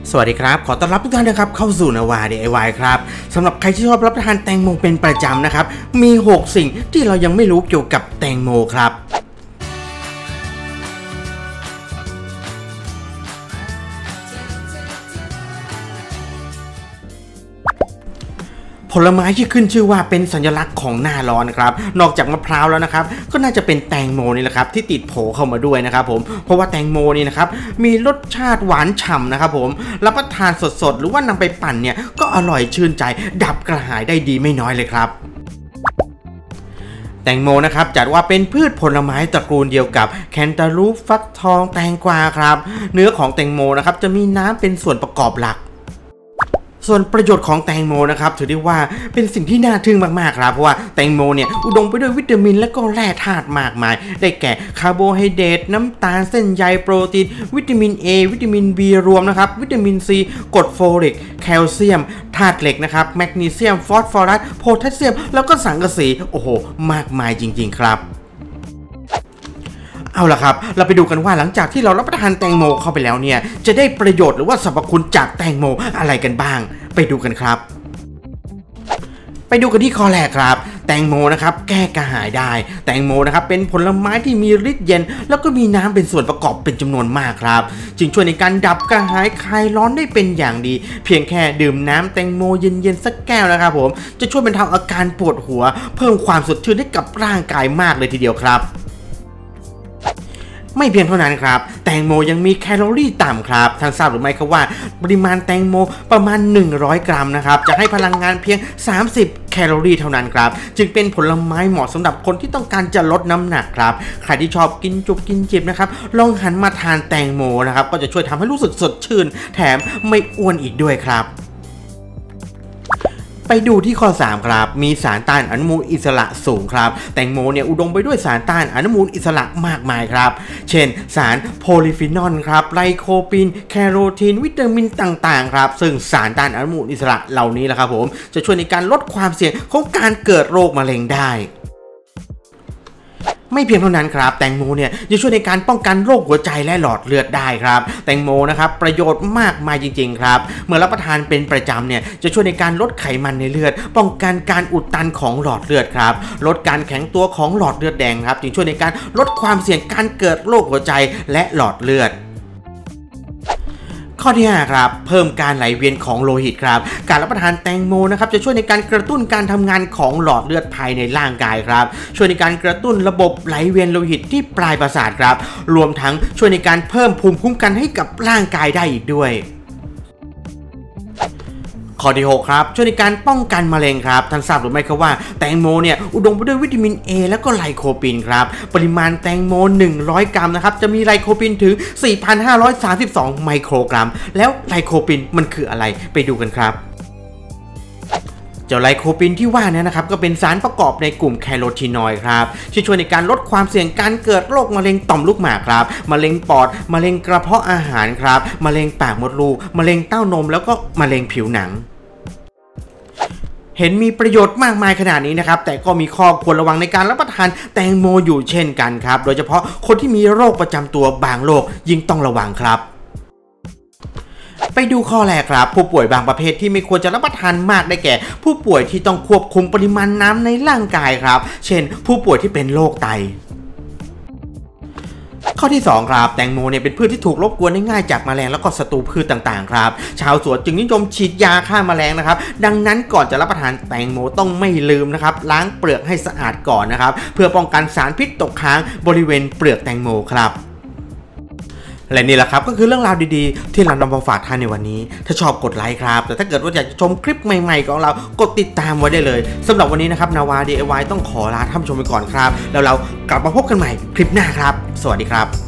สวัสดีครับขอต้อนรับทุกท่านนะครับเข้าสู่นาวา DIY ครับสำหรับใครที่ชอบรับประทานแตงโมเป็นประจำนะครับมี6สิ่งที่เรายังไม่รู้เกี่ยวกับแตงโมครับผลไม้ที่ขึ้นชื่อว่าเป็นสัญลักษณ์ของหน้าร้อนครับนอกจากมะพร้าวแล้วนะครับก็น่าจะเป็นแตงโมนี่แหละครับที่ติดโผเข้ามาด้วยนะครับผมเพราะว่าแตงโมนี่นะครับมีรสชาติหวานฉ่ำนะครับผมรับประทานสดๆหรือว่านำไปปั่นเนี่ยก็อร่อยชื่นใจดับกระหายได้ดีไม่น้อยเลยครับแตงโมนะครับจัดว่าเป็นพืชผลไม้ตระกูลเดียวกับแคนตาลูปฟักทองแตงกวาครับเนื้อของแตงโมนะครับจะมีน้ำเป็นส่วนประกอบหลักส่วนประโยชน์ของแตงโมนะครับถือได้ว่าเป็นสิ่งที่น่าทึ่งมากๆครับเพราะว่าแตงโมเนี่ยอุดมไปด้วยวิตามินและก็แร่ธาตุมากมายได้แก่คาร์โบไฮเดรตน้ำตาลเส้นใยโปรตีนวิตามิน A วิตามิน B รวมนะครับวิตามิน C กรดโฟลิกแคลเซียมธาตุเหล็กนะครับแมกนีเซียมฟอสฟอรัสโพแทสเซียมแล้วก็สังกะสีโอ้โหมากมายจริงๆครับเอาล่ะครับเราไปดูกันว่าหลังจากที่เรารับประทานแตงโมเข้าไปแล้วเนี่ยจะได้ประโยชน์หรือว่าสรรพคุณจากแตงโมอะไรกันบ้างไปดูกันครับไปดูกันที่ข้อแรกครับแตงโมนะครับแก้กระหายได้แตงโมนะครับเป็นผลไม้ที่มีฤทธิ์เย็นแล้วก็มีน้ำเป็นส่วนประกอบเป็นจำนวนมากครับจึงช่วยในการดับกระหายคลายร้อนได้เป็นอย่างดีเพียงแค่ดื่มน้ำแตงโมเย็นๆสักแก้วนะครับผมจะช่วยบรรเทาอาการปวดหัวเพิ่มความสดชื่นให้กับร่างกายมากเลยทีเดียวครับไม่เพียงเท่านั้นครับแตงโมยังมีแคลอรี่ต่ำครับท่านทราบหรือไม่ครับว่าปริมาณแตงโมประมาณ100 กรัมนะครับจะให้พลังงานเพียง30แคลอรี่เท่านั้นครับจึงเป็นผลไม้เหมาะสำหรับคนที่ต้องการจะลดน้ำหนักครับใครที่ชอบกินจุบกินจิบนะครับลองหันมาทานแตงโมนะครับก็จะช่วยทำให้รู้สึกสดชื่นแถมไม่อ้วนอีกด้วยครับไปดูที่ข้อ3ครับมีสารต้านอนุมูลอิสระสูงครับแตงโมเนี่ยอุดมไปด้วยสารต้านอนุมูลอิสระมากมายครับเช่นสารโพลีฟีนอลครับไลโคปีนแคโรทีนวิตามินต่างๆครับซึ่งสารต้านอนุมูลอิสระเหล่านี้แหละครับผมจะช่วยในการลดความเสี่ยงของการเกิดโรคมะเร็งได้ไม่เพียงเท่านั้นครับแตงโมเนี่ยจะช่วยในการป้องกันโรคหัวใจและหลอดเลือดได้ครับแตงโมนะครับประโยชน์มากมายจริงๆครับเมื่อรับประทานเป็นประจำเนี่ยจะช่วยในการลดไขมันในเลือดป้องกันการอุดตันของหลอดเลือดครับลดการแข็งตัวของหลอดเลือดแดงครับจึงช่วยในการลดความเสี่ยงการเกิดโรคหัวใจและหลอดเลือดข้อที่5ครับเพิ่มการไหลเวียนของโลหิตครับการรับประทานแตงโมนะครับจะช่วยในการกระตุ้นการทำงานของหลอดเลือดภายในร่างกายครับช่วยในการกระตุ้นระบบไหลเวียนโลหิตที่ปลายประสาทครับรวมทั้งช่วยในการเพิ่มภูมิคุ้มกันให้กับร่างกายได้อีกด้วยข้อที่6ครับช่วยในการป้องกันมะเร็งครับท่านทราบหรือไม่ครับว่าแตงโมเนี่ยอุดมไปด้วยวิตามิน A และก็ไลโคปีนครับปริมาณแตงโม100 กรัมนะครับจะมีไลโคปีนถึง 4,532 ไมโครกรัมแล้วไลโคปีนมันคืออะไรไปดูกันครับเจ้าไลโคปีนที่ว่านี้นะครับก็เป็นสารประกอบในกลุ่มแคโรทีนอยด์ครับที่ช่วยในการลดความเสี่ยงการเกิดโรคมะเร็งต่อมลูกหมากครับมะเร็งปอดมะเร็งกระเพาะอาหารครับมะเร็งปากมดลูกมะเร็งเต้านมแล้วก็มะเร็งผิวหนังเห็นมีประโยชน์มากมายขนาดนี้นะครับแต่ก็มีข้อควรระวังในการรับประทานแตงโมอยู่เช่นกันครับโดยเฉพาะคนที่มีโรคประจำตัวบางโรคยิ่งต้องระวังครับไปดูข้อแรกครับผู้ป่วยบางประเภทที่ไม่ควรจะรับประทานมากได้แก่ผู้ป่วยที่ต้องควบคุมปริมาณน้ำในร่างกายครับเช่นผู้ป่วยที่เป็นโรคไตข้อที่2ครับแตงโมเนี่ยเป็นพืชที่ถูกรบกวนได้ง่ายจากแมลงแล้วก็ศัตรูพืชต่างๆครับชาวสวนจึงนิยมฉีดยาฆ่าแมลงนะครับดังนั้นก่อนจะรับประทานแตงโมต้องไม่ลืมนะครับล้างเปลือกให้สะอาดก่อนนะครับเพื่อป้องกันสารพิษตกค้างบริเวณเปลือกแตงโมครับและนี่แหละครับก็คือเรื่องราวดีๆที่เรานำมาฝากท่านในวันนี้ถ้าชอบกดไลค์ครับแต่ถ้าเกิดว่าอยากจะชมคลิปใหม่ๆของเรากดติดตามไว้ได้เลยสำหรับวันนี้นะครับนาวา DIY ต้องขอลาท่านผู้ชมไปก่อนครับแล้วเรากลับมาพบกันใหม่คลิปหน้าครับสวัสดีครับ